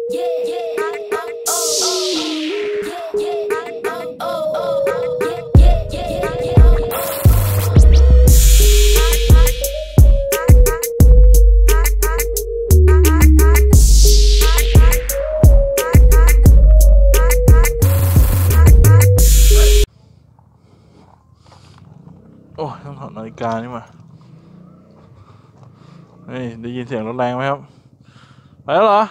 โอ้ต้องถอดนาฬิกานี่มาเฮ้ยได้ยินเสียงรถแรงไหมครับไปแล้วเหรอ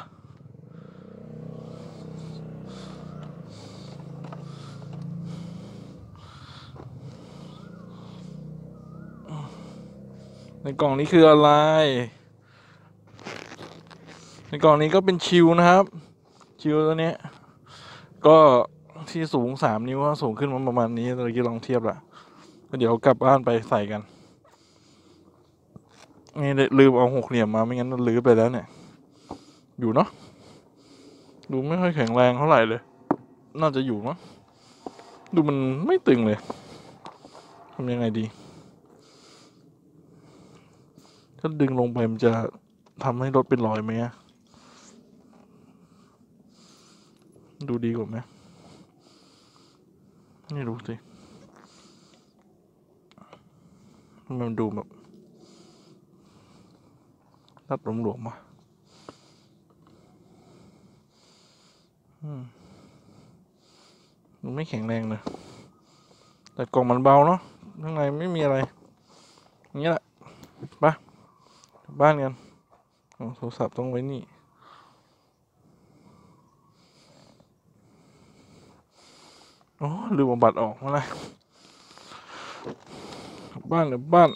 ในกล่องนี้คืออะไรในกล่องนี้ก็เป็นชิลนะครับชิลตัวนี้ก็ที่สูง3 นิ้วสูงขึ้นมาประมาณนี้ตะกี้ลองเทียบละก็เดี๋ยวกลับบ้านไปใส่กันนี่ลืมเอา6 เหลี่ยมมาไม่งั้นลืมไปแล้วเนี่ยอยู่เนาะดูไม่ค่อยแข็งแรงเท่าไหร่เลยน่าจะอยู่มั้งดูมันไม่ตึงเลยทำยังไงดีถ้าดึงลงไปมันจะทำให้รถเป็นรอยไหมดูดีกว่าไหมนี่ดูสิมันดูแบบรัดหลวมๆมามันไม่แข็งแรงเลยแต่กล่องมันเบาเนาะข้างในไม่มีอะไรอย่างเงี้ยแหละไปบ้านกันโทรศัพท์ต้องไว้นี่โอ้ลืมเอาบัตรออกมาเลยบ้านหรือบ้าน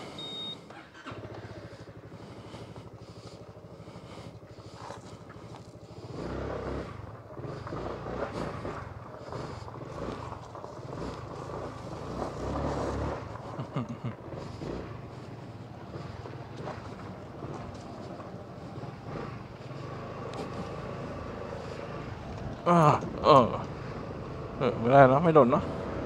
ไม่ได้เนาะไม่โดนเนาะ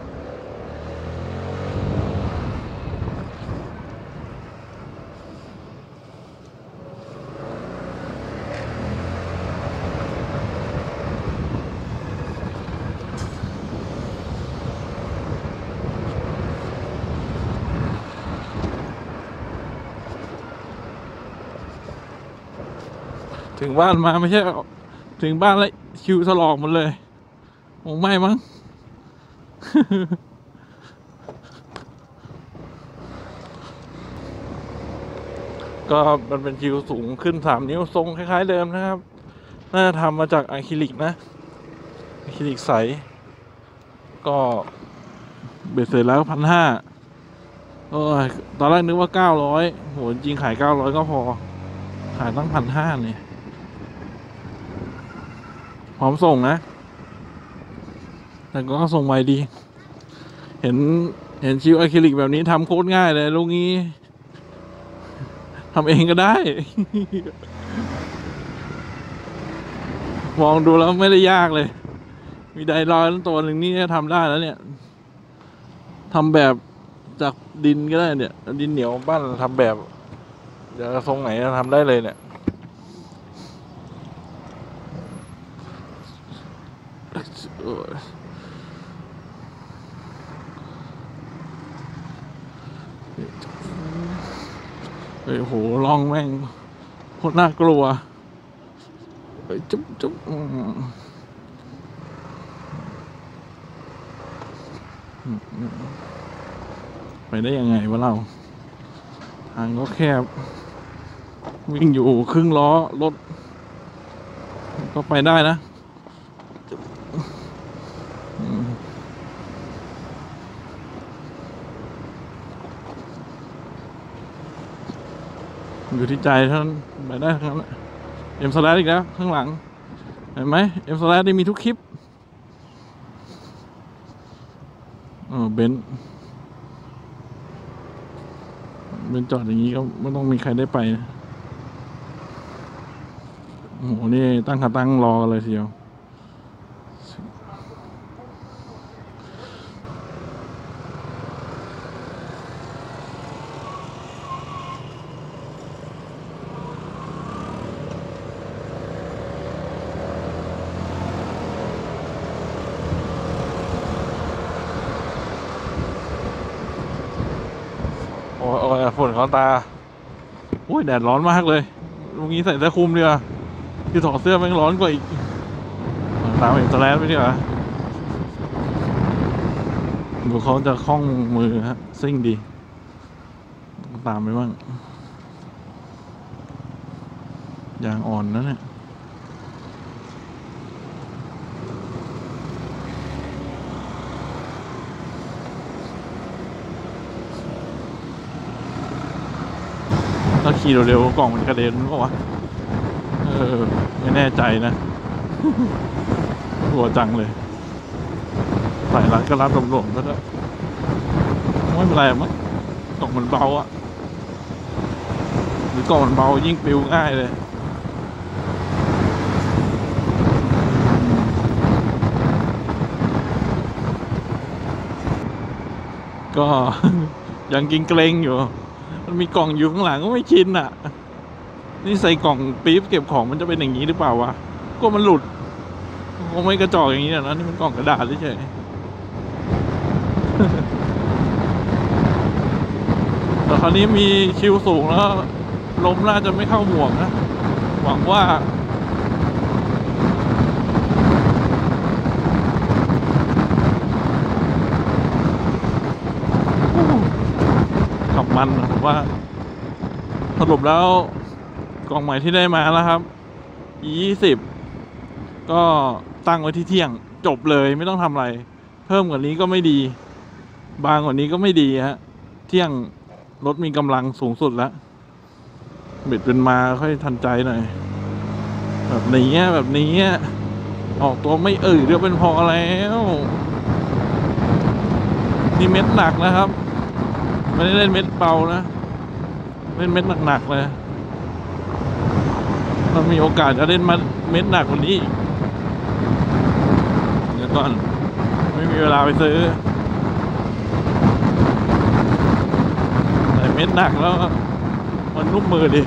ถึงบ้านมาไม่ใช่ถึงบ้านแล้วคิวถลอกหมดเลยคงไม่มั้ง ก็มันเป็นคิวสูงขึ้น3 นิ้วทรงคล้ายๆเดิมนะครับน่าจะทำมาจากอะคริลิกนะอะคริลิกใสก็เบ็ดเสร็จแล้ว1,500ตอนแรกนึกว่า900โหจริงขาย900ก็พอขายตั้ง1,500เนี่ยพร้อมส่งนะแต่ก็ส่งไวดีเห็นชิวอะคริลิกแบบนี้ทำโคตรง่ายเลยลูกนี้ทำเองก็ได้ มองดูแล้วไม่ได้ยากเลยมีไดร์ลอยตัวหนึ่งนี่ทำได้แล้วเนี่ยทำแบบจากดินก็ได้เนี่ยดินเหนียวบ้านทำแบบเดี๋ยวทรงไหนทำได้เลยเนี่ยโอ้โหลองแม่งโคตรน่ากลัวจุ๊บไปได้ยังไงวะเราทางก็แคบวิ่งอยู่ครึ่งล้อรถก็ไปได้นะอยู่ที่ใจท่านไปได้ทั้งนั้นเอ็มสแลดอีกแล้วข้างหลังเห็นไหมเอ็มสแลดได้มีทุกคลิปเบนจอดอย่างนี้ก็ไม่ต้องมีใครได้ไปโอ้โหนี่ตั้งขาตั้งรอเลยทีเดียวฝนเขาตาโอ้ยแดดร้อนมากเลยลุงนี้ใส่เสื้อคลุมดีกว่าที่ถอดเสื้อแม่งร้อนกว่าอีกตามเอ็มสแลนไปดีกว่าดูเขาจะคล่องมือฮะซิ่งดีตามไปบ้างยางอ่อนนะเนี่ยถ้าขี่เร็วๆกล่องมันกระเด็นก็วะไม่แน่ใจนะกลัวจังเลยใส่รัดก็รัดหลวมๆก็ได้ไม่เป็นไรมั้งกล่องมันเบาอะหรือกล่องมันเบายิ่งปลิวง่ายเลยก็ ยังกินเกรงอยู่มันมีกล่องอยู่ข้างหลังก็ไม่ชินอ่ะนี่ใส่กล่องปี๊บเก็บของมันจะเป็นอย่างนี้หรือเปล่าวะก็มันหลุดคงไม่กระจอกอย่างนี้นะนี่มันกล่องกระดาษเฉยแต่คราวนี้มีชิวสูงแล้วลมน่าจะไม่เข้าหมวกนะหวังว่าขับมันผมว่าสรุปแล้วกล่องใหม่ที่ได้มาแล้วครับ20ก็ตั้งไว้ที่เที่ยงจบเลยไม่ต้องทำอะไรเพิ่มกว่านี้ก็ไม่ดีบางกว่านี้ก็ไม่ดีฮะเที่ยงรถมีกำลังสูงสุดแล้วเบ็ดเป็นมาค่อยทันใจหน่อยแบบนี้ออกตัวไม่เดี๋ยวเป็นพอแล้วนี่เม็ดหนักนะครับไม่ได้เล่นเม็ดเบานะเล่นเม็ดหนักๆเลยเรามีโอกาสจะเล่นมาเม็ดหนักกว่านี้เดี๋ยวก่อนไม่มีเวลาไปซื้อแต่เม็ดหนักแล้วมันนุ่มมือดิ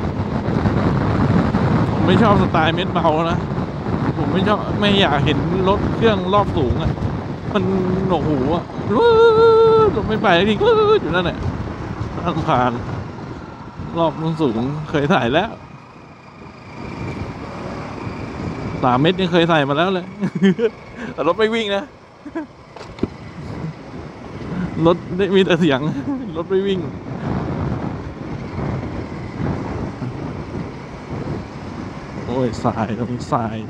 ผมไม่ชอบสไตล์เม็ดเบานะผมไม่อยากเห็นรถเครื่องรอบสูงอ่ะมันหนวกหูอ่ะไม่ไปทีอยู่นั่นแหละน่ารำคาญรอบสูงเคยถ่ายแล้ว3 เม็ดยังเคยใส่มาแล้วเลย แต่รถไม่วิ่งนะ รถมีแต่เสียง รถไม่วิ่งโอ้ยสายตรงนี้สาย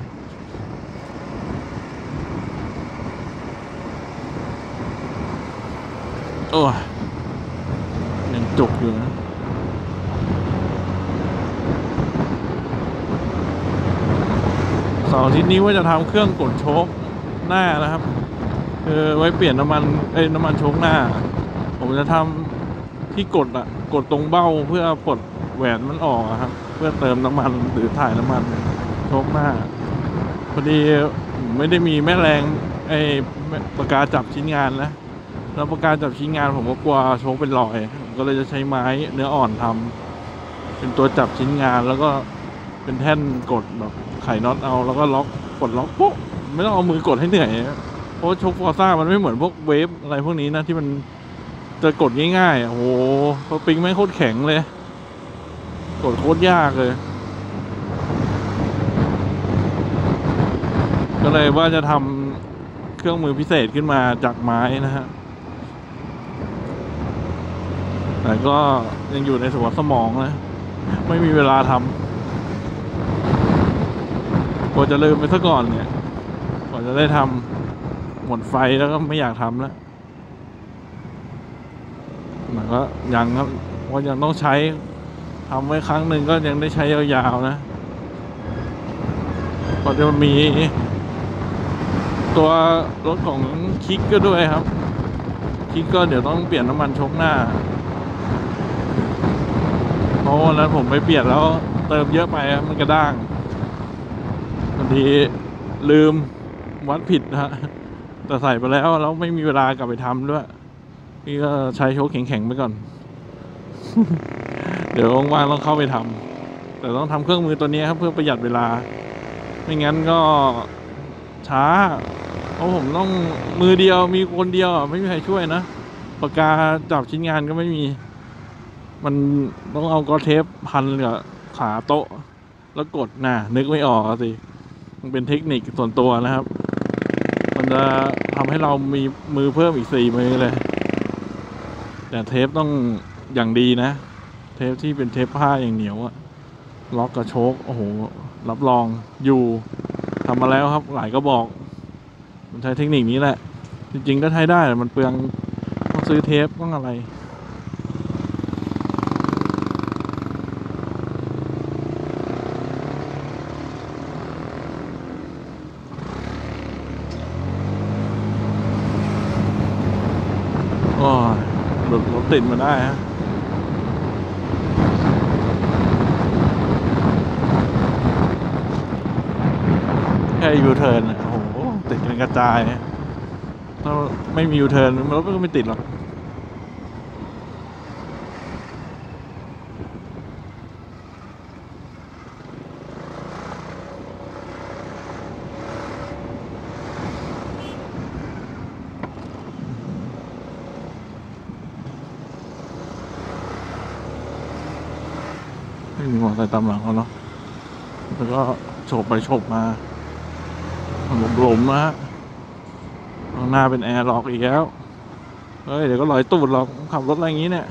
โอ้ยยังจุกอยู่นะเสาร์อาทิตย์นี้ว่าจะทำเครื่องกดโชคหน้านะครับคือไว้เปลี่ยนน้ำมันโชคหน้าผมจะทำที่กดตรงเบ้าเพื่อปลดแหวนมันออกครับเพื่อเติมน้ำมันหรือถ่ายน้ำมันโชคหน้าพอดีไม่ได้มีแม่แรงปากกาจับชิ้นงานนะแล้วปากกาจับชิ้นงานผมก็กลัวโชคเป็นรอยก็เลยจะใช้ไม้เนื้ออ่อนทำเป็นตัวจับชิ้นงานแล้วก็เป็นแท่นกดแบบไขน็อตเอาแล้วก็กดล็อกปุ๊บไม่ต้องเอามือกดให้เหนื่อยเพราะโชคฟอร์ซ่ามันไม่เหมือนพวกเวฟอะไรพวกนี้นะที่มันจะกดง่ายๆโอ้โหสปริงแม่งโคตรแข็งเลยกดโคตรยากเลยก็เลยว่าจะทำเครื่องมือพิเศษขึ้นมาจากไม้นะฮะแต่ก็ยังอยู่ในสมองสมองนะไม่มีเวลาทำกว่าจะลืมไปซะก่อนเนี่ยกว่าจะได้ทำหมดไฟแล้วก็ไม่อยากทำแล้วมันก็ยังครับว่ายังต้องใช้ทำไว้ครั้งหนึ่งก็ยังได้ใช้ยาวๆนะพอจะมีตัวรถของคิกก็ด้วยครับคิกก็เดี๋ยวต้องเปลี่ยนน้ำมันโชคหน้าเพราะวันนั้นผมไปเปลี่ยนแล้วเติมเยอะไปมันกระด้างบางทีลืมวัดผิดนะฮะแต่ใส่ไปแล้วไม่มีเวลากลับไปทำด้วยนี่ก็ใช้โชคแข็งๆไปก่อน เดี๋ยวว่างๆต้องเข้าไปทำแต่ต้องทำเครื่องมือตัวนี้ครับเพื่อประหยัดเวลาไม่งั้นก็ช้าเพราะผมต้องมือเดียวมีคนเดียวไม่มีใครช่วยนะปากกาจับชิ้นงานก็ไม่มีมันต้องเอากอเทปพันกับขาโต๊ะแล้วกดนึกไม่ออกสิมันเป็นเทคนิคส่วนตัวนะครับมันจะทำให้เรามีมือเพิ่มอีก4 มือเลยแต่เทปต้องอย่างดีนะเทปที่เป็นเทปผ้าอย่างเหนียวอะล็อกกระโชกโอ้โหรับรองอยู่ทำมาแล้วครับหลายก็บอกมันใช้เทคนิคนี้แหละจริงๆก็ใช้ได้แต่มันเปลืองต้องซื้อเทปต้องอะไรโอ้ยรถติดมาได้ฮะแค่ยูเทิร์นโอ้โหติดเป็นกระจายถ้าไม่มียูเทิร์นรถก็ไม่ติดหรอกไม่มีมอเตอร์ไซค์ตามหลังเขาเนาะแล้วก็โฉบไปโฉบมาหลมๆนะฮะข้างหน้าเป็นแอร์ล็อกอีกแล้วเฮ้ยเดี๋ยวก็ลอยตูดหรอกขับรถอะไรอย่างนี้เนี่ย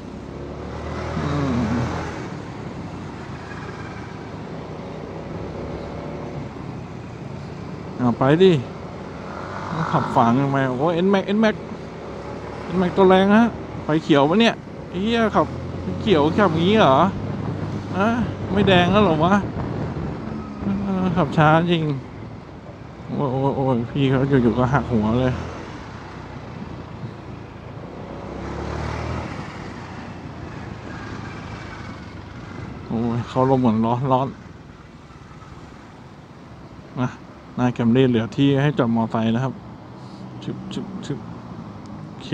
ไปดิขับฝังทำไมโอ้เอ็นแม็กตัวแรงฮะไฟเขียวปะเนี่ยเฮียขับเขียวขับงี้เหรอไม่แดงแล้วหรอวะขับช้าจริงโอ้พี่เขาอยู่ๆก็หักหัวเลยโอ้ยเขาลมเหมือนร้อนนะหน้าแคมรี่เหลือที่ให้จอดมอไซค์นะครับชึบโอเค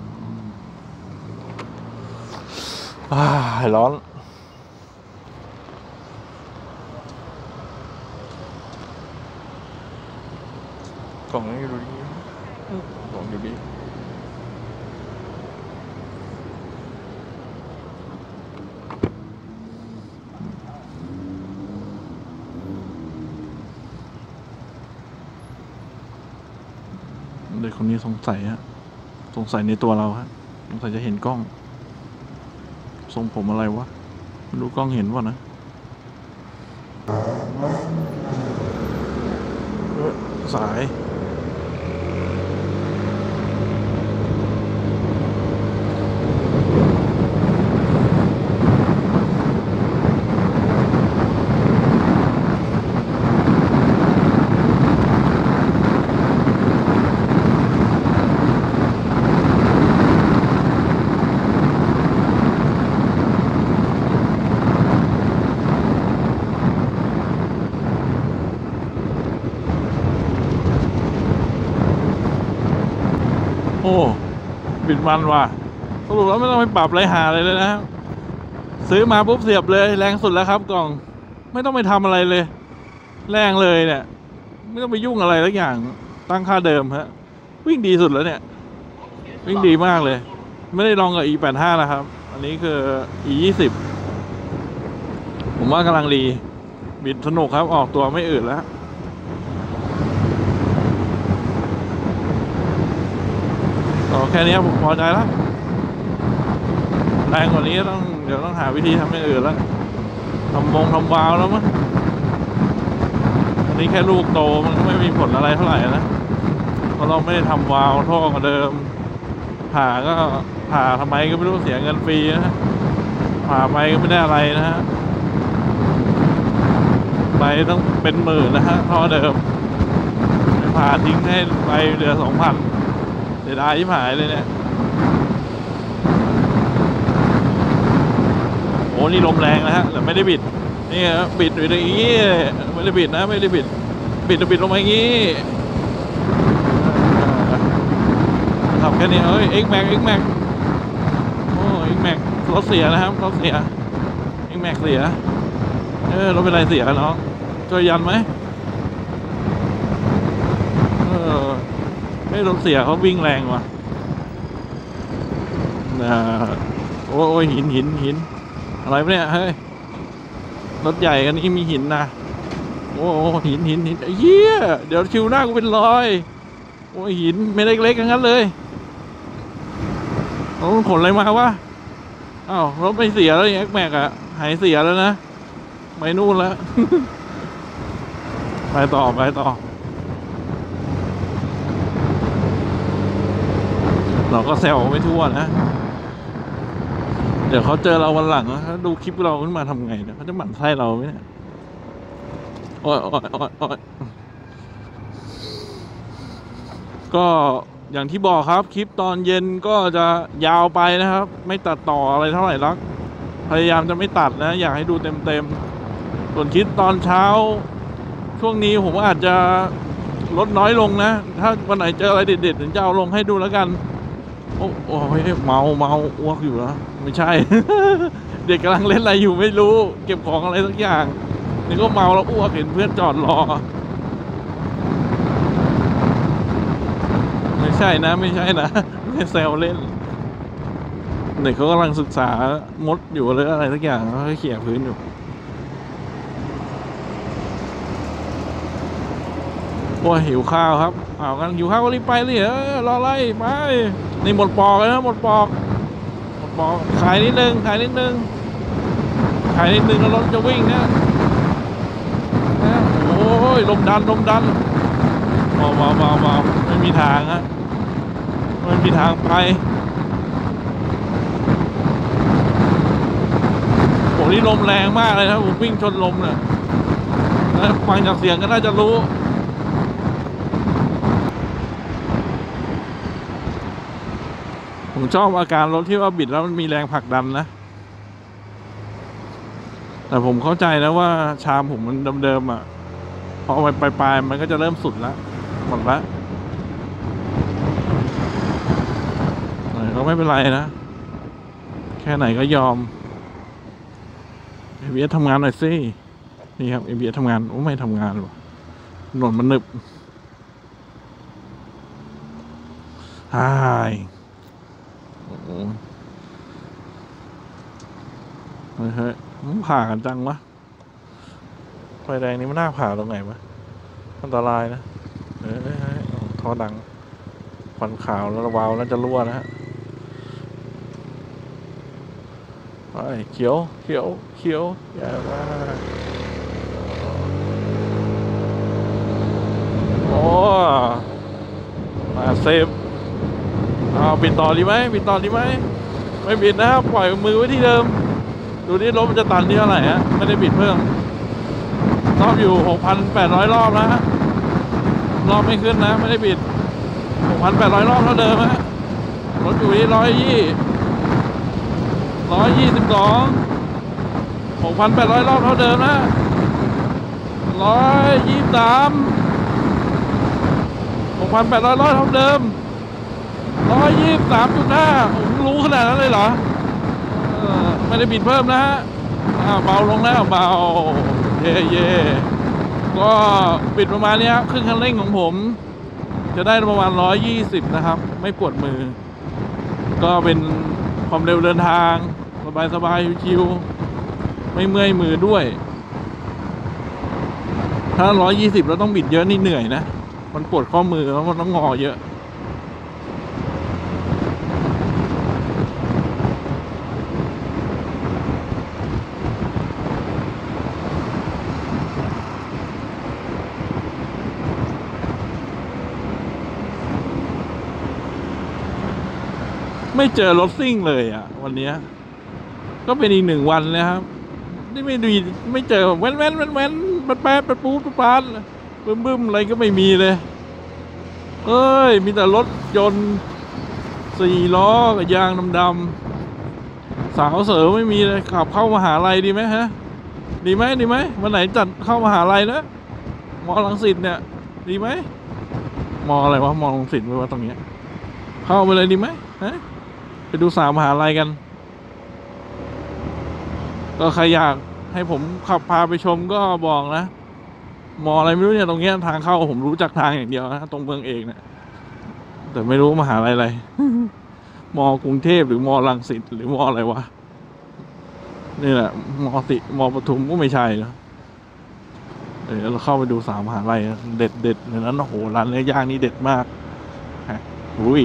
ร้อนกล่องนี้ดูดีกล่องดูดีเด็กคนนี้สงสัยในตัวเราฮะสงสัยจะเห็นกล้องทรงผมอะไรวะไม่รู้กล้องเห็นวะนะสายโอ้บิดมันว่ะสรุปแล้วไม่ต้องไปปรับอะไรหาเลยนะครับซื้อมาปุ๊บเสียบเลยแรงสุดแล้วครับกล่องไม่ต้องไปทำอะไรเลยแรงเลยเนี่ยไม่ต้องไปยุ่งอะไรสักอย่างตั้งค่าเดิมฮะวิ่งดีสุดแล้วเนี่ยวิ่งดีมากเลยไม่ได้ลองกับ E85 นะครับอันนี้คือ E20 ผมว่ากำลังดีบิดสนุกครับออกตัวไม่อืดแล้วแค่นี้ผมพอใจแล้วแรงกว่านี้เดี๋ยวต้องหาวิธีทำอย่างอื่นแล้วทำวาล์วแล้วมั้งอันนี้แค่ลูกโตมันก็ไม่มีผลอะไรเท่าไหร่นะเพราะเราไม่ได้ทำวาล์วท่อกับเดิมผ่าทำไมก็ไม่รู้เสียเงินฟรีนะผ่าไปก็ไม่ได้อะไรนะฮะไปต้องเป็นหมื่นนะฮะท่อเดิมไปผ่าทิ้งให้ไปเหลือ 2,000เสียดายที่หายเลยเนี่ยโอ้นี่ลมแรงนะฮะแต่ไม่ได้บิดนี่ครับบิดอย่างงี้ไม่ได้บิดนะไม่ได้บิดลงมาอย่างงี้ขับแค่นี้X Maxโอ้ X Max รถเสียนะครับรถเสีย X Max เสียรถเป็นไรเสียน้องช่วยยันไหมไม่รถเสียเขาวิ่งแรงว่ะโอ้ยหินอะไรเนี่ยเฮ้ยรถใหญ่กันนี่มีหินนะโอ้หินเฮียเดี๋ยวคิวหน้ากูเป็นรอยโอ้หินไม่เล็กๆงั้นเลยรถขนอะไรมาวะอ้าวรถไม่เสียแล้วแอ็กแม็กอะหายเสียแล้วนะไม่นู่นแล้ว ไปต่อเราก็แซวไม่ทั่วนะเดี๋ยวเขาเจอเราวันหลังนะดูคลิปเราขึ้นมาทำไงเนี่ยเขาจะหมั่นไส้เราไหมเนี่ยโอ้ยก็อย่างที่บอกครับคลิปตอนเย็นก็จะยาวไปนะครับ ไม่ตัดต่ออะไรเท่าไหร่ลักพยายามจะไม่ตัดนะอยากให้ดูเต็มส่วนคลิปตอนเช้าช่วงนี้ผมอาจจะลดน้อยลงนะถ้าวันไหนเจออะไรเด็ดๆถึงจะเอาลงให้ดูแล้วกันโอ้เมาอ้วกอยู่แล้วไม่ใช่ เด็กกำลังเล่นอะไรอยู่ไม่รู้เก็บของอะไรสักอย่างนี่ก็เมาแล้วอ้วกเห็นเพื่อนจอดรอไม่ใช่นะไม่แซวเล่นเด็กเขากำลังศึกษามดอยู่หรืออะไรสักอย่างเขาเขี่ยพื้นอยู่โอ้ยหิวข้าวครับกันหิวข้าวก็รีบไปเลยรอไล่ไปนี่หมดปอกเลยนะหมดปอกขายนิดนึงแล้วรถจะวิ่งนะโอ้ยลมดันเบาไม่มีทางฮะไม่มีทางไปโอ้นี่ลมแรงมากเลยนะผมวิ่งชนลมเนี่ยฟังจากเสียงก็น่าจะรู้ผมชอบอาการรถที่ว่าบิดแล้วมันมีแรงผลักดันนะแต่ผมเข้าใจนะว่าชามผมมันเดิมๆอ่ะพอไปปลายมันก็จะเริ่มสุดแล้วหมดละก็ไม่เป็นไรนะแค่ไหนก็ยอมABS ทำงานหน่อยสินี่ครับABSทำงานโอ้ไม่ทำงานหรอถนนมันหนึบฮายเฮ้ยมันผ่ากันจังวะไฟแดงนี้มันน่าผ่าตรงไหนวะอันตรายนะท่อดังควันขาวแล้ววาล์วน่าจะรั่วนะฮะไปเขียวอย่ามาโอ้มาเซฟปิดต่อดีไหมไม่บิดนะครับปล่อยมือไว้ที่เดิมดูนี่รถมันจะตันที่เท่าไหร่ฮะไม่ได้บิดเพิ่มรอบอยู่ 6,800 รอบนะฮะรอบไม่ขึ้นนะไม่ได้บิด 6,800 รอบเท่าเดิมฮะรถอยู่ที่122 6,800 รอบเท่าเดิมนะ123 6,800 รอบเท่าเดิม123.5ผมรู้ขนาดนั้นเลยเหรอไม่ได้บิดเพิ่มนะฮะเบาลงแล้วเบาเย่ก็บิดประมาณนี้ครับครึ่งคันเร่งของผมจะได้ประมาณ120นะครับไม่ปวดมือก็เป็นความเร็วเดินทางสบายชิวๆไม่เมื่อยมือด้วยถ้า120เราต้องบิดเยอะนี่เหนื่อยนะมันปวดข้อมือแล้วมันต้องงอเยอะไม่เจอรถซิ่งเลยอ่ะวันนี้ก็เป็นอีก1 วันเลยครับนี่ไม่เจอแว้นแป๊ดปูดปานบึ้มอะไรก็ไม่มีเลยมีแต่รถยนต์4 ล้อกับยางดำๆสาวเสริมไม่มีเลยขับเข้ามหาลัยดีไหมฮะดีไหมวันไหนจัดเข้ามหาลัยนะมอรังสิตเนี่ยดีไหมมออะไรวะมอรังสิตไม่ว่าตรงเนี้ยเข้าไปเลยดีไหมฮะไปดูสาวมหาลัยกันก็ใครอยากให้ผมขับพาไปชมก็บอกนะมออะไรไม่รู้เนี่ยตรงเนี้ยทางเข้าผมรู้จักทางอย่างเดียวนะตรงเมืองเอกเนี่ยแต่ไม่รู้มหาลัยอะไร มอกรุงเทพหรือมอรังสิตหรือมออะไรวะนี่แหละมปทุมก็ไม่ใช่นะเราเข้าไปดู3 มหาลัยเด็ดเลยนั้นโอ้โหร้านเนื้อย่างนี่เด็ดมากฮะอุ้ย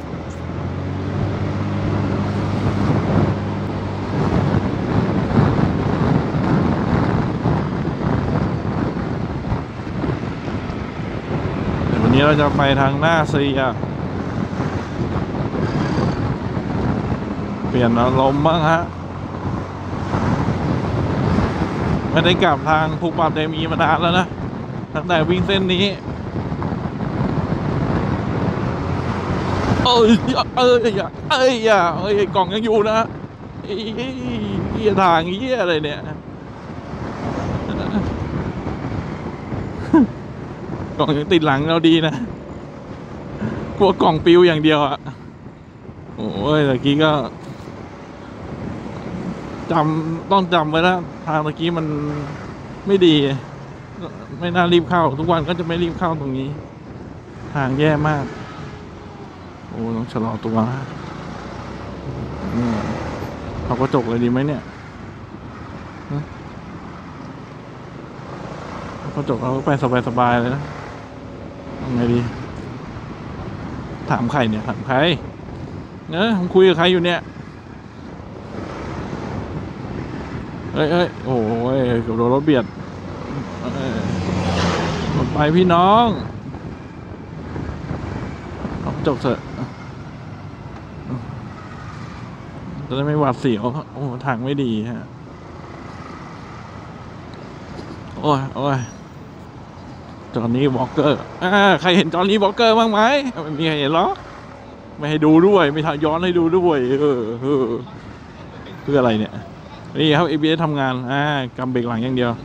วันนี้เราจะไปทางหน้าซีเปลี่ยนอารมณ์บ้างฮะไม่ได้กลับทางภูป่าเตมีมานานแล้วนะตั้งแต่วิ่งเส้นนี้กล่องยังอยู่นะทางเหี้ยอะไรเนี่ยกล่องยังติดหลังเราดีนะกลัวกล่องปิวอย่างเดียวอะโอ้ยตะกี้ก็ต้องจำไว้นะทางตะกี้มันไม่ดีไม่น่ารีบเข้าทุกวันก็จะไม่รีบเข้าตรงนี้ทางแย่มากโอ้ต้องชะลอตัวเอากระจกเลยดีไหมเนี่ยกระจกเราไปสบายเลยนะยังไงดีถามใครเนี่ยถามใครผมคุยกับใครอยู่เนี่ยเอ้ยโอ้ยเกือบโดนรถเบียดหมดไปพี่น้องเอาจบเถอะจะได้ไม่หวาดเสียวโอ้ทางไม่ดีฮะโอ้ยจอห์นนี่วอล์กเกอร์ใครเห็นจอห์นนี่วอล์กเกอร์บ้างไหมไม่มีใครเห็นหรอไม่ให้ดูด้วยไม่ถ่ายย้อนให้ดูด้วยเพื่ออะไรเนี่ยนี่ครับ ABS ทำงานกำเบรกหลังอย่างเดียว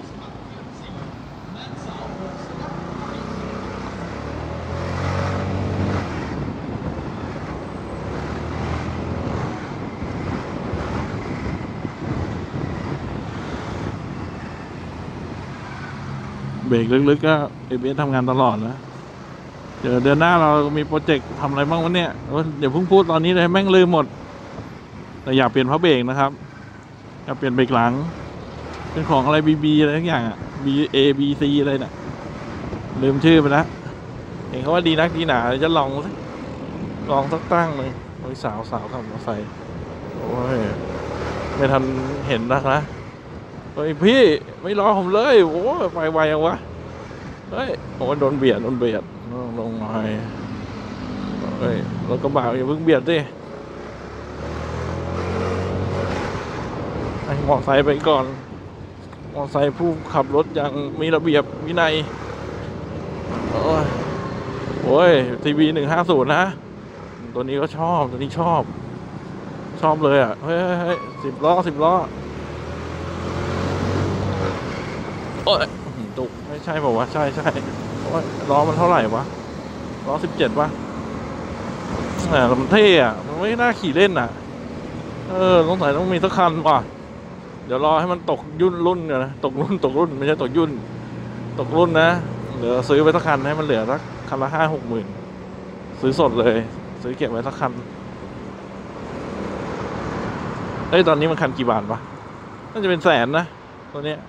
เบรกลึกๆก็ ABS ทำงานตลอดนะเดี๋ยวเดือนหน้าเรามีโปรเจกต์ทำอะไรบ้างวะเนี่ยเดี๋ยวเพิ่งพูดตอนนี้เลยแม่งลืมหมดแต่อยากเปลี่ยนพระเบรกนะครับอยากเปลี่ยนเบรกหลังเป็นของอะไร BB อะไรทุกอย่างBABC อะไรน่ะลืมชื่อไปแล้วเห็นเขาว่าดีนักดีหนาจะลองสักตั้งเลยโอ้ยสาวขับมอเตอร์ไซค์โอ้ยไม่ทันเห็นนะเฮ้ยพี่ไม่รอผมเลยโอ้ยไปไวยังวะเฮ้ยโอ้โดนเบียดลงหน่อยเฮ้ยรถกระบะอย่าเพิ่งเบียดดิให้มอเตอร์ไซค์ไปก่อนมอเตอร์ไซค์ผู้ขับรถอย่างมีระเบียบวินัยโอ้ยTV 150นะตัวนี้ก็ชอบตัวนี้ชอบเลยอ่ะเฮ้ย10 ล้อโอ้ยตุกไม่ใช่บอกว่าใช่โอ้ยล้อมันเท่าไหร่วะล้อ17วะมันเท่อะมันไม่น่าขี่เล่นอ่ะต้องมีสักคันว่ะเดี๋ยวรอให้มันตกรุ่นกันนะตกรุ่นไม่ใช่ตกรุ่นนะเดี๋ยวซื้อไปสักคันให้มันเหลือสักคันละ5-6 หมื่นซื้อสดเลยซื้อเก็บไว้สักคันตอนนี้มันคันกี่บาทวะน่าจะเป็น100,000นะตัวเนี้ย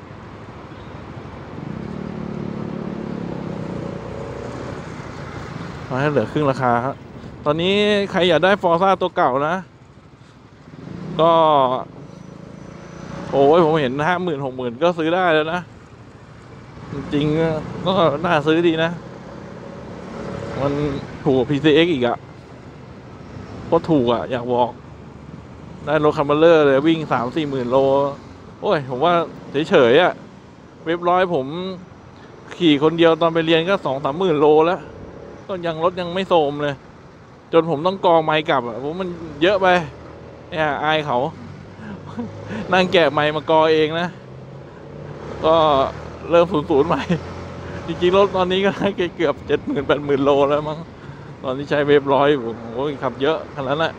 เอาให้เหลือครึ่งราคาครับตอนนี้ใครอยากได้ฟอร์ซ่าตัวเก่านะก็โอ้ยผมเห็น50,000-60,000ก็ซื้อได้แล้วนะจริงๆก็น่าซื้อดีนะมันถูก PCX อีกอะก็ถูกอะอยากบอกได้รถคัมเบอร์เลอร์เลยวิ่ง3-4 หมื่นโลโอ้ยผมว่าเฉยๆอะเว็บร้อยผมขี่คนเดียวตอนไปเรียนก็2-3 หมื่นโลแล้วก็ยังรถยังไม่โทรมเลยจนผมต้องกองไมค์กลับผมมันเยอะไปอายเขานั่งแกะไมค์มากอเองนะก็เริ่ม00ใหม่จริงๆรถตอนนี้ก็เกือบ70,000-80,000 โลแล้วมั้งตอนที่ใช้เว็บร้อยโอ้ยขับเยอะขนาดนั้นแหละ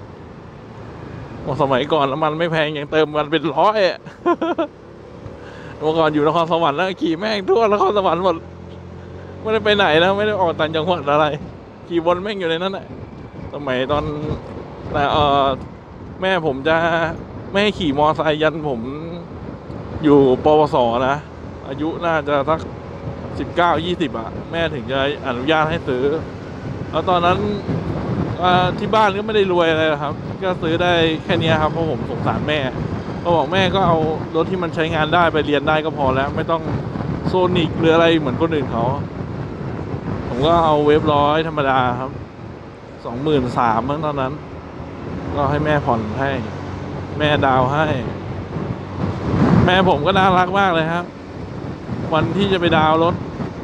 สมัยก่อนน้ำมันไม่แพงยังเติมกันเป็น100เมื่อก่อนอยู่นครสวรรค์แล้วขี่แม่งทั่วนครสวรรค์หมดไม่ได้ไปไหนนะไม่ได้ออกต่างจังหวัดอะไรขี่วนแม่งอยู่ในนั้นแหละสมัยตอนแม่ผมจะไม่ให้ขี่มอไซค์ยันผมอยู่ปวสนะอายุน่าจะสัก19-20อะแม่ถึงจะอนุญาตให้ซื้อแล้วตอนนั้นที่บ้านก็ไม่ได้รวยอะไรครับก็ซื้อได้แค่นี้ครับเพราะผมสงสารแม่ก็บอกแม่ก็เอารถที่มันใช้งานได้ไปเรียนได้ก็พอแล้วไม่ต้องโซนิกหรืออะไรเหมือนคนอื่นเขาผมก็เอาเวฟ100ธรรมดาครับ23,000มั้งตอนนั้นก็ให้แม่ผ่อนให้แม่ดาวให้แม่ผมก็น่ารักมากเลยครับวันที่จะไปดาวรถ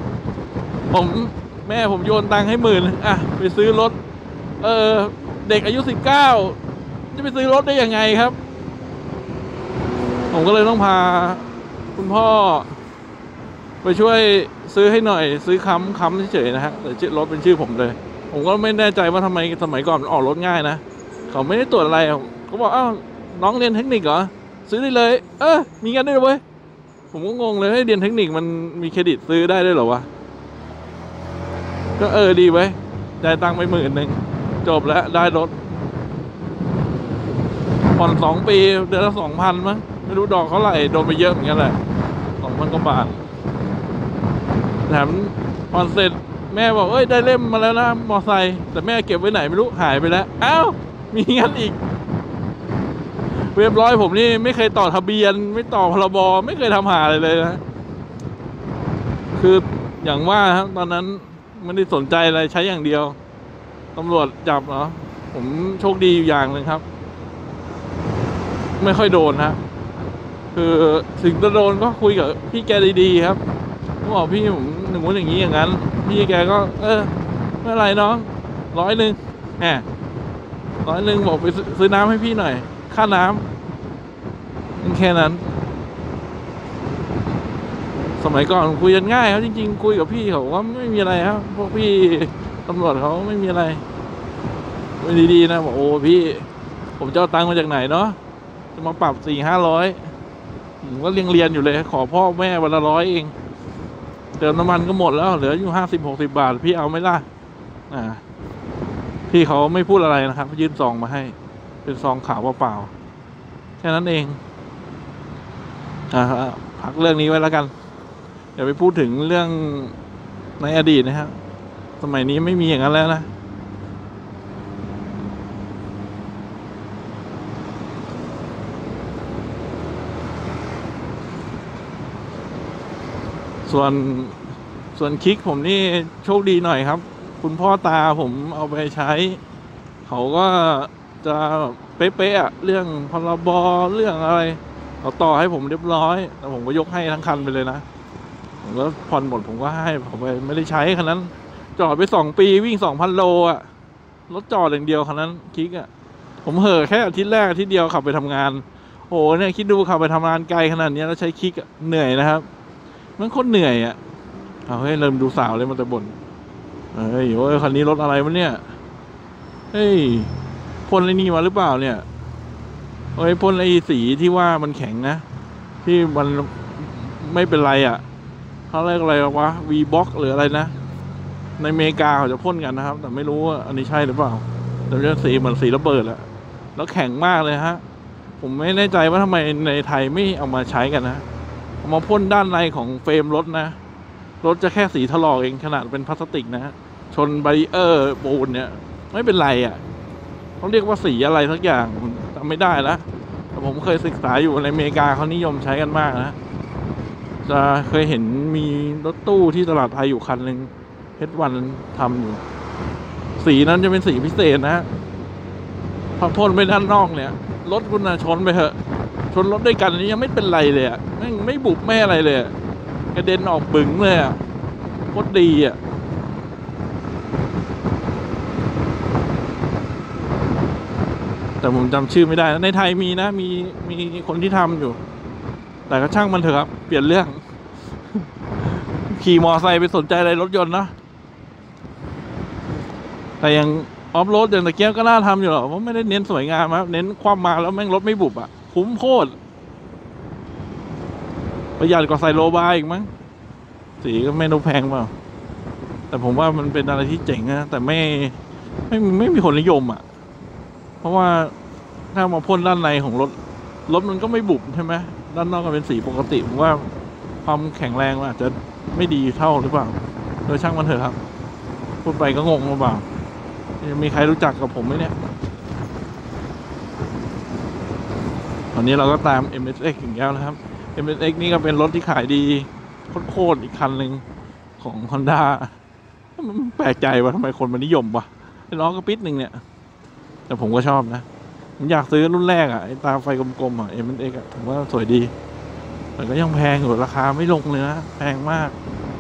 แม่ผมโยนตังค์ให้10,000อ่ะไปซื้อรถเด็กอายุ19จะไปซื้อรถได้ยังไงครับผมก็เลยต้องพาคุณพ่อไปช่วยซื้อให้หน่อยซื้อค้ำเฉยๆนะฮะแต่รถเป็นชื่อผมเลยผมก็ไม่แน่ใจว่าทำไมสมัยก่อนมันออกรถง่ายนะเขาไม่ได้ตรวจอะไรเขาบอกอ้าวน้องเรียนเทคนิคเหรอซื้อได้เลยมีเงินได้เลยเว้ยผมก็งงเลยให้เรียนเทคนิคมันมีเครดิตซื้อได้ด้วยเหรอวะก็ดีไว้จ่ายตังค์ไป10,000จบแล้วได้รถผ่อน2 ปีเดือนละ2,000มั้งไม่รู้ดอกเท่าไหร่โดนไปเยอะเหมือนกันแหละ2,000 กว่าบาทแถมผ่อนเสร็จแม่บอกได้เล่มมาแล้วนะมอไซค์แต่แม่เก็บไว้ไหนไม่รู้หายไปแล้วอ้าวมีงั้นอีกเรียบร้อยผมนี่ไม่เคยต่อทะเบียนไม่ต่อพรบไม่เคยทำหาอะไรเลยนะคืออย่างว่าครับตอนนั้นไม่ได้สนใจอะไรใช้อย่างเดียวตำรวจจับเหรอผมโชคดีอยู่อย่างหนึ่งครับไม่ค่อยโดนฮะคือถึงจะโดนก็คุยกับพี่แกดีๆครับเขาบอกพี่ผมหนึ่งวันอย่างนี้อย่างนั้นพี่แกก็ไม่เป็นไรน้อง100100บอกไปซื้อน้ำให้พี่หน่อยค่าน้ำแค่นั้นสมัยก่อนคุยกันง่ายครับจริงๆคุยกับพี่เขาก็ไม่มีอะไรครับพวกพี่ตำรวจเขาไม่มีอะไรไม่ดีๆนะบอกโอ้พี่ผมจะเอาตังค์มาจากไหนเนาะจะมาปรับ400-500ผมก็เรียนอยู่เลยขอพ่อแม่วันละ100เองเติมน้ำมันก็หมดแล้วเหลืออยู่50-60 บาทพี่เอาไหมล่ะพี่เขาไม่พูดอะไรนะครับยื่นซองมาให้เป็นซองขาวเปล่าๆแค่นั้นเองพักเรื่องนี้ไว้แล้วกันเดี๋ยวไปพูดถึงเรื่องในอดีตนะครับสมัยนี้ไม่มีอย่างนั้นแล้วนะส่วนคลิกผมนี่โชคดีหน่อยครับคุณพ่อตาผมเอาไปใช้เขาก็จะเป๊ะๆเรื่องพรบเรื่องอะไรเขาต่อให้ผมเรียบร้อยแต่ผมก็ยกให้ทั้งคันไปเลยนะผมก็ผ่อนหมดผมก็ให้ผมไปไม่ได้ใช้คันนั้นจอดไป2 ปีวิ่ง2,000 โลรถจอดอย่างเดียวคันนั้นคลิกผมเห่อแค่อาทิตย์แรกอาทิตย์เดียวขับไปทำงานโอ้เนี่ยคิดดูขับไปทำงานไกลขนาดนี้แล้วใช้คลิกเหนื่อยนะครับมันโคตรเหนื่อยเอาเริ่มดูสาวเลยมันจะบ่นคันนี้รถอะไรวะเนี่ยพ่นไอ้นี่มาหรือเปล่าเนี่ยพ่นไอ้สีที่ว่ามันแข็งนะที่มันไม่เป็นไรเขาเรียกอะไรวะ V-Box หรืออะไรนะในอเมริกาเขาจะพ่นกันนะครับแต่ไม่รู้ว่าอันนี้ใช่หรือเปล่าแต่จะสีเหมือนสีระเบิดแล้วแข็งมากเลยฮะผมไม่แน่ใจว่าทำไมในไทยไม่เอามาใช้กันนะเอามาพ่นด้านในของเฟรมรถนะรถจะแค่สีถลอกเองขนาดเป็นพลาสติกนะชนบารีเออร์ปูนเนี่ยไม่เป็นไรเขาเรียกว่าสีอะไรสักอย่างจำไม่ได้แล้วแต่ผมเคยศึกษาอยู่ในอเมริกาเขานิยมใช้กันมากนะจะเคยเห็นมีรถตู้ที่ตลาดไทยอยู่คันหนึ่งH1ทำอยู่สีนั้นจะเป็นสีพิเศษนะพอพ่นไปด้านนอกเนี่ยรถคุณชนไปเถอะชนรถด้วยกันนี่ยังไม่เป็นไรเลยไม่บุบไม่อะไรเลยกระเด็นออกบึ๋งเลยโคตรดีแต่ผมจำชื่อไม่ได้ในไทยมีนะมีคนที่ทำอยู่แต่ก็ช่างมันเถอะครับเปลี่ยนเรื่องขี่มอไซค์ไปสนใจอะไรรถยนต์นะแต่ยังออฟโรดอย่างตะเกียบก็น่าทำอยู่หรอกเพราะไม่ได้เน้นสวยงามครับเน้นความมาแล้วแม่งรถไม่บุบคุ้มโคตรประหยัดกว่าใส่โลบาอีกมั้งสีก็ไม่รู้แพงเปล่าแต่ผมว่ามันเป็นอะไรที่เจ๋งนะแต่ไม่มีคนนิยมเพราะว่าถ้ามาพ่นด้านในของรถรถมันก็ไม่บุบใช่ไหมด้านนอกก็เป็นสีปกติผมว่าความแข็งแรงมันอาจจะไม่ดีเท่าหรือเปล่าโดยช่างมันเถอะครับพูดไปก็งงหรือเปล่ามีใครรู้จักกับผมไหมเนี่ยตอนนี้เราก็ตาม MSX ถึงแล้วนะครับ MSX นี่ก็เป็นรถที่ขายดีโคตรอีกคันหนึ่งของ Honda มันแปลกใจว่าทำไมคนมันนิยมวะล้อกระปิดหนึ่งเนี่ยแต่ผมก็ชอบนะผมอยากซื้อรุ่นแรกอ่ะไอ้ตาไฟกลมๆอ่ะ MSX อ่ะผมว่าสวยดีแต่ก็ยังแพงอยู่ราคาไม่ลงเลยนะแพงมาก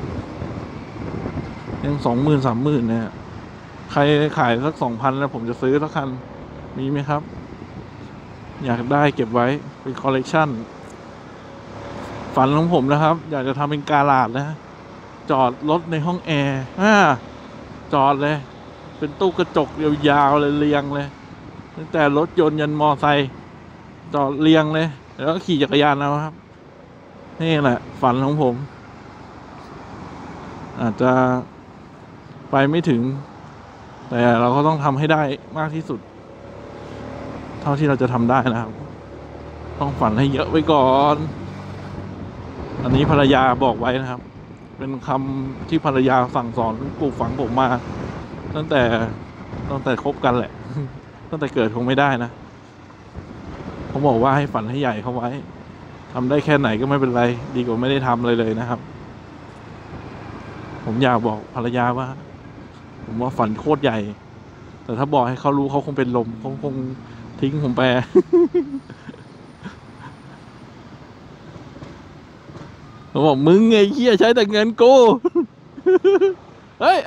ยัง20,000-30,000เนี่ยใครขายสัก2,000แล้วผมจะซื้อสักคันมีไหมครับอยากได้เก็บไว้เป็นคอลเลกชันฝันของผมนะครับ อยากจะทำเป็นการาจนะจอดรถในห้องแอร์จอดเลยเป็นตู้กระจกยาวๆเลยเรียงเลยตั้งแต่รถยนต์ยันมอไซค์จอดเรียงเลยแล้วก็ขี่จักรยานเอาครับนี่แหละฝันของผม อาจจะไปไม่ถึงแต่เราก็ต้องทำให้ได้มากที่สุดเท่าที่เราจะทำได้นะครับต้องฝันให้เยอะไว้ก่อนอันนี้ภรรยาบอกไว้นะครับเป็นคำที่ภรรยาสั่งสอนปลูกฝังผมมาตั้งแต่คบกันแหละ ตั้งแต่เกิดคงไม่ได้นะเขาบอกว่าให้ฝันให้ใหญ่เข้าไว้ทำได้แค่ไหนก็ไม่เป็นไรดีกว่าไม่ได้ทำเลยนะครับผมอยากบอกภรรยาว่าผมว่าฝันโคตรใหญ่แต่ถ้าบอกให้เขารู้เขาคงเป็นลมเขาคงทิ้งผมไป เขาบอกมึงไงเหี้ยใช้แต่เงินกู เฮ้ย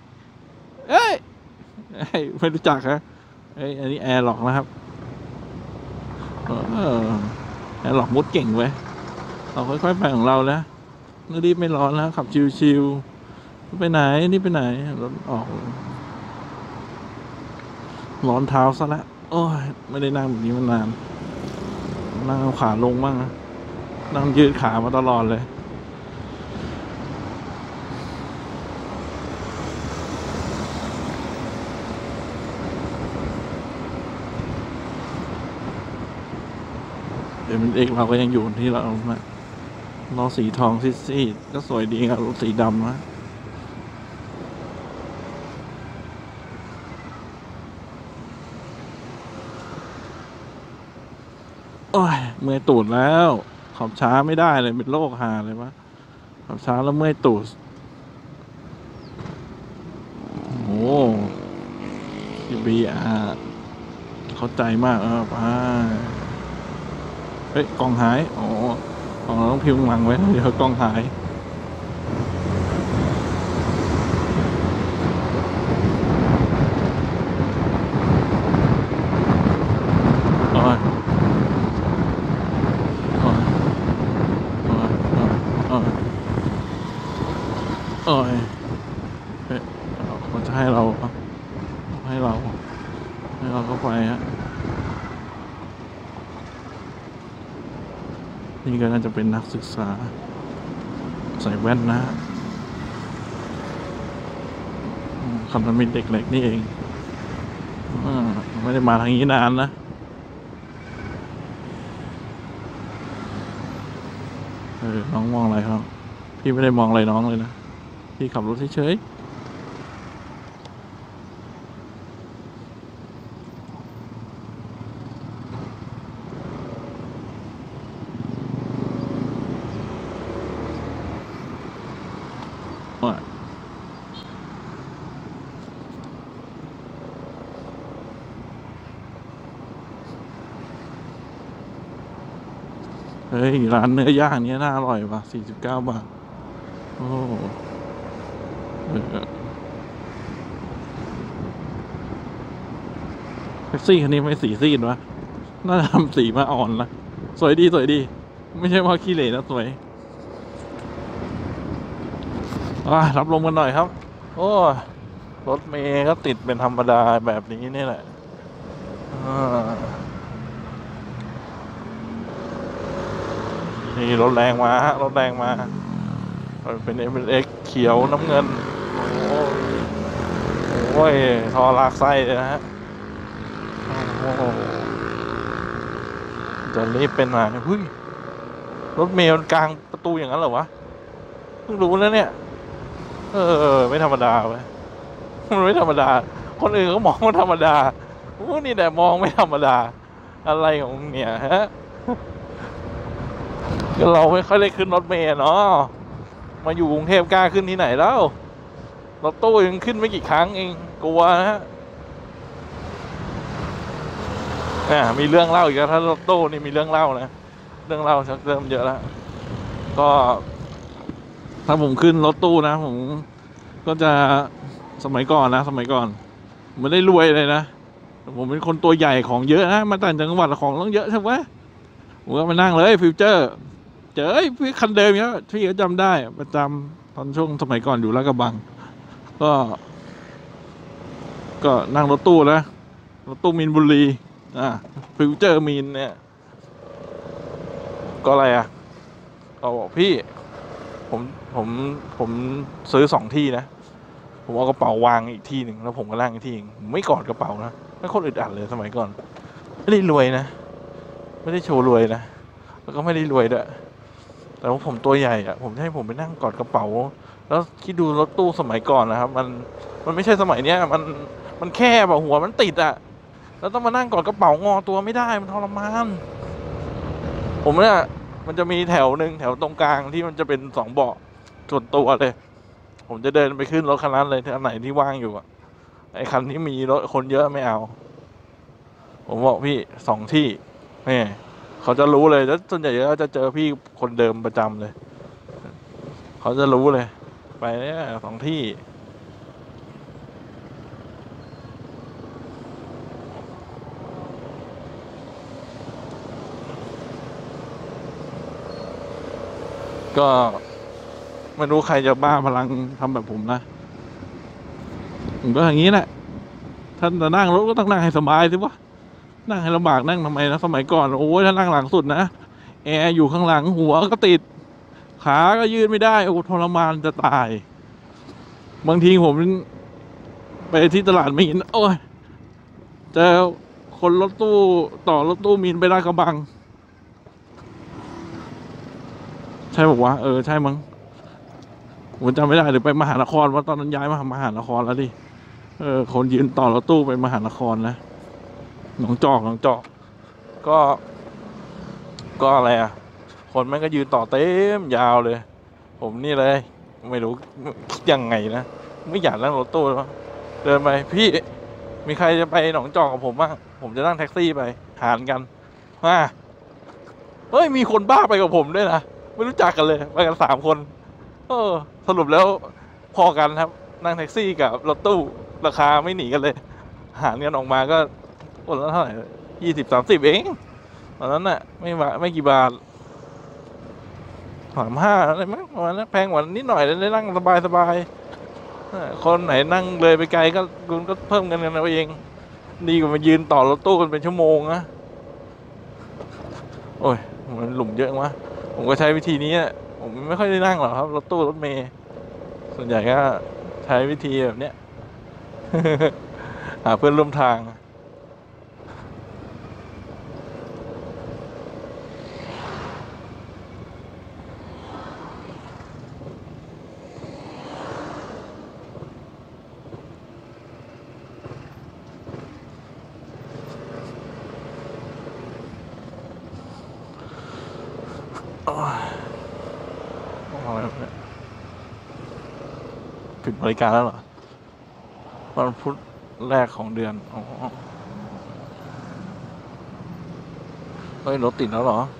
ไม่รู้จักฮะอันนี้แอร์หลอกนะครับแอร์หลอกมุดเก่งไว้เราค่อยๆไปของเราแล้วรีบไม่ร้อนแล้วขับชิวๆไปไหนนี่ไปไหนรถออกร้อนเท้าซะแล้วโอ้ยไม่ได้นั่งแบบนี้มานานนั่งเอาขาลงบ้างนะนั่งยืดขามาตลอดเลยมันเอกเราก็ยังอยู่ที่เราล้อสีทองซีดๆก็สวยดีครับรถสีดำนะโอ้ยเมื่อยตูดแล้วขับช้าไม่ได้เลยเป็นโรคหาเลยวะขับช้าแล้วเมื่อยตูดโอ้บีเข้าใจมากไปเฮ้ยกล่องหายอ๋อกล่องเราต้องพิมพ์หลังไว้เดี๋ยวกล่องหายโอ้ยโอ้ยโอ้ยโอ้ยเฮ้ยมันจะให้เราเข้าไปฮะนี่ก็น่าจะเป็นนักศึกษาใส่แว่นนะคำนั้นเป็นเด็กเล็กนี่เองไม่ได้มาทางนี้นานนะน้องมองอะไรครับพี่ไม่ได้มองอะไรน้องเลยนะพี่ขับรถเฉยเฮ้ยร้านเนื้อย่างนี้น่าอร่อยว่ะ49 บาทโอ้แท็กซี่คันนี้ไม่สีซีดวะน่าจะทำสีมาอ่อนนะสวยดีไม่ใช่ว่าขี้เหร่นะสวยรับลมกันหน่อยครับโอ้รถเมย์ก็ติดเป็นธรรมดาแบบนี้นี่แหละนี่รถแรงมาเป็น MSX เขียวน้ำเงินโอ้ยทอลากไส้เลยนะฮะจะจะรีบเป็นมาเฮ้ยรถเมล์กลางประตูอย่างนั้นเหรอวะเพิ่งรู้แล้วเนี่ยไม่ธรรมดาเว้ยมันไม่ธรรมดาคนอื่นเขามองว่าธรรมดานี่แต่มองไม่ธรรมดาอะไรของเนี่ยฮะก็เราไม่ค่อยได้ขึ้นรถเมล์เนาะมาอยู่กรุงเทพกล้าขึ้นที่ไหนแล้วรถตู้ยังขึ้นไม่กี่ครั้งเองกลัวนะฮะมีเรื่องเล่าอีกแล้วถ้ารถตู้นี่มีเรื่องเล่านะเรื่องเล่าชักเริ่มเยอะแล้วก็ถ้าผมขึ้นรถตู้นะผมก็จะสมัยก่อนไม่ได้รวยเลยนะผมเป็นคนตัวใหญ่ของเยอะนะมาต่างจังหวัดของต้องเยอะใช่ไหมผมก็มานั่งเลยฟิวเจอร์เจอพี่คันเดิมเนี้ยพี่ก็จำได้ประจำตอนช่วงสมัยก่อนอยู่ลาดกระบังก็นั่งรถตู้นะรถตู้มีนบุรีฟิวเจอร์มีนเนี่ยก็อะไรก็บอกพี่ผมซื้อ2 ที่นะผมเอากระเป๋าวางอีกที่หนึ่งแล้วผมก็นั่งอีกที่นึงผมไม่กอดกระเป๋านะไม่คนอึดอัดเลยสมัยก่อนไม่ได้รวยนะไม่ได้โชว์รวยนะแล้วก็ไม่ได้รวยด้วยแต่ว่าผมตัวใหญ่ผมให้ผมไปนั่งกอดกระเป๋าแล้วคิดดูรถตู้สมัยก่อนนะครับมันไม่ใช่สมัยเนี้ยมันแคบหัวมันติดแล้วต้องมานั่งกอดกระเป๋างอตัวไม่ได้มันทรมานผมเนี่ยมันจะมีแถวหนึ่งแถวตรงกลางที่มันจะเป็น2 เบาะส่วนตัวเลยผมจะเดินไปขึ้นรถคันนั้นเลยอันไหนที่ว่างอยู่ไอ้คันที่มีรถคนเยอะไม่เอาผมบอกพี่2 ที่นี่เขาจะรู้เลยแล้วส่วนใหญ่ก็จะเจอพี่คนเดิมประจำเลยเขาจะรู้เลยไปเนี่ย2 ที่ก็ไม่รู้ใครจะบ้าพลังทำแบบผมนะผมก็อย่างนี้แหละท่านจะนั่งรถก็ต้องนั่งให้สบายสิวะนั่งให้ลำบากนั่งทำไมนะสมัยก่อนโอ้ยถ้านั่งหลังสุดนะแอร์อยู่ข้างหลังหัวก็ติดขาก็ยืดไม่ได้โอ้ทรมานจะตายบางทีผมไปที่ตลาดมีนโอ้ยเจอคนรถตู้ต่อรถตู้มีนไปลาดกระบังใช่บอกว่าใช่มั้งผมจำไม่ได้หรือไปมหานครว่าตอนนั้นย้ายมามหานครแล้วดิคนยืนต่อรถตู้ไปมหานครนะหนองจอกก็อะไรคนแม่งก็ยืนต่อเต็มยาวเลยผมนี่เลยไม่รู้คิดยังไงนะไม่อยากนั่งรถตู้แล้วเดินไปพี่มีใครจะไปหนองจอกกับผมบ้างผมจะนั่งแท็กซี่ไปหารกันเฮ้ยมีคนบ้าไปกับผมด้วยนะไม่รู้จักกันเลยไปกัน3 คนสรุปแล้วพอกันครับนั่งแท็กซี่กับรถตู้ราคาไม่หนีกันเลยหารกันออกมาก็คนละเท่าไหร่20-30เองตอนนั้นน่ะไม่กี่บาท35อะไรมั้งประมาณนั้นแพงกว่านิดหน่อยได้นั่งสบายคนไหนนั่งเลยไปไกลก็คุณก็เพิ่มเงินกันเอาเองดีกว่ามายืนต่อรถตู้กันเป็นชั่วโมงนะโอ้ยมันหลุมเยอะมากผมก็ใช้วิธีนี้ผมไม่ค่อยได้นั่งหรอกครับรถตู้รถเมล์ส่วนใหญ่ก็ใช้วิธีแบบเนี้ย หาเพื่อนร่วมทางปิดบริการแล้วเหรอวันพุธแรกของเดือนเฮ้ยรถติดแล้วเหรอ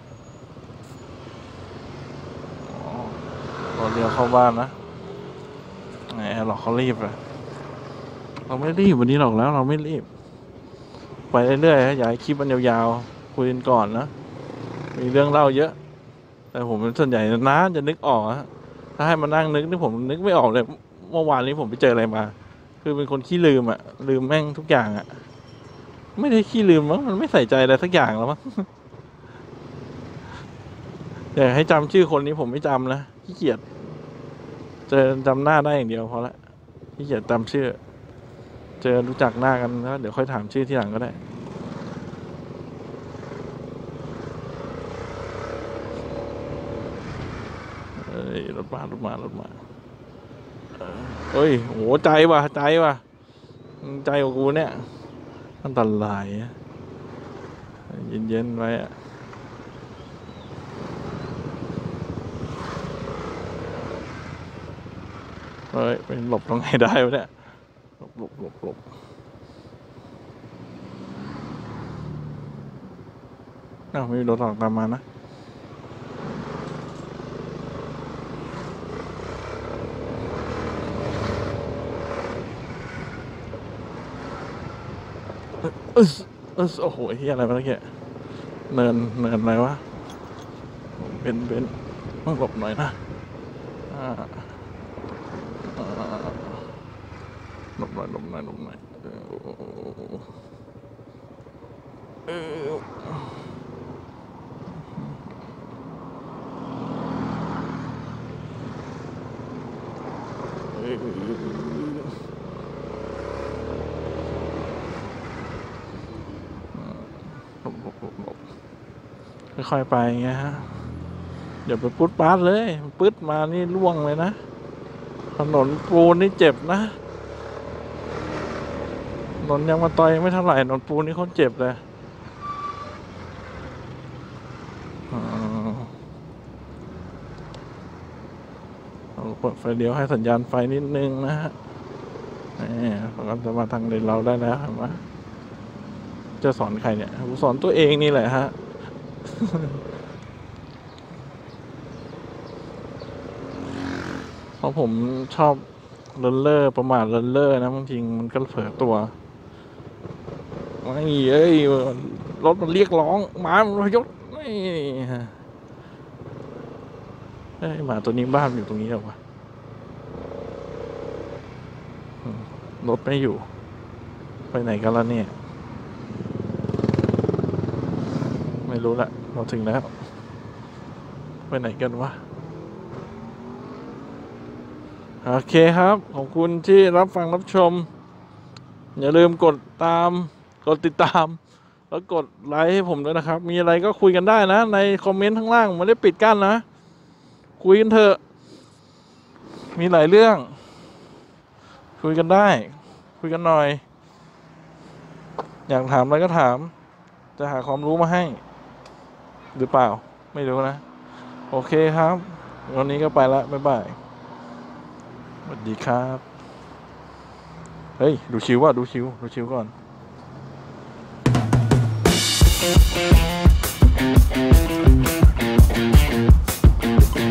เราเลี้ยวเข้าบ้านนะไงหรอกเขารีบเลยเราไม่รีบวันนี้หรอกแล้วเราไม่รีบไปเรื่อยๆอยากให้คลิปมันยาวๆคุยกันก่อนนะมีเรื่องเล่าเยอะแต่ผมส่วนใหญ่นะจะนึกออกถ้าให้มานั่งนึกนี่ผมนึกไม่ออกเลยเมื่อวานนี้ผมไปเจออะไรมาคือเป็นคนขี้ลืมลืมแม่งทุกอย่างไม่ได้ขี้ลืมมั้งมันไม่ใส่ใจอะไรสักอย่างแล้วมั้งอยากให้จำชื่อคนนี้ผมไม่จำนะขี้เกียจจำหน้าได้อย่างเดียวพอละขี้เกียจจำชื่อเจอรู้จักหน้ากันแล้วเดี๋ยวค่อยถามชื่อทีหลังก็ได้ยรถมาเฮ้ยโหใจว่ะใจกว่ากูเนี่ยอันตรายเย็นๆไว้อะเฮ้ยเป็นหลบตรงไหนได้วะเนี่ยหลบอ้าวไม่มีรถออกตามมานะโอ้โหเฮียอะไรมาเมื่อกี้เนินอะไรวะเป็นต้องหลบหน่อยนะหลบหน่อยค่อยๆไปไงฮะเดี๋ยวไปปุ๊ดป๊าดเลยปึ๊ดมานี่ล่วงเลยนะถนนปูนนี่เจ็บนะถนนยังมาต่อยไม่เท่าไหร่ถนนปูนนี่เขาเจ็บเลยเราเปิดไฟเลี้ยวให้สัญญาณไฟนิดนึงนะฮะเราก็จะมาทางเลนเราได้แล้วเห็นไหมจะสอนใครเนี่ยผมสอนตัวเองนี่แหละฮะเพราะผมชอบเลินเล่อประมาทเลินเล่อนะบางทีมันก็เผลอตัวไม่เอ้ยรถมันเรียกร้องหมามันพยศไม่หมาตัวนี้บ้านอยู่ตรงนี้หรอวะรถไม่อยู่ไปไหนกันแล้วเนี่ยไม่รู้ละเราถึงแล้วไปไหนกันวะโอเคครับขอบคุณที่รับฟังรับชมอย่าลืมกดติดตามแล้วกดไลค์ให้ผมด้วยนะครับมีอะไรก็คุยกันได้นะในคอมเมนต์ข้างล่างผมไม่ได้ปิดกั้นนะคุยกันเถอะมีหลายเรื่องคุยกันได้คุยกันหน่อยอยากถามอะไรก็ถามจะหาความรู้มาให้หรือเปล่าไม่รู้นะโอเคครับวันนี้ก็ไปละบ๊ายบายสวัสดีครับเฮ้ยดูชิวก่อน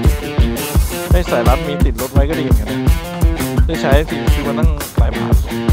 ให้สายรัดมีติดรถไว้ก็ดีเหมือนกันนะได้ใช้สิ่งที่มันตั้งหลายบาท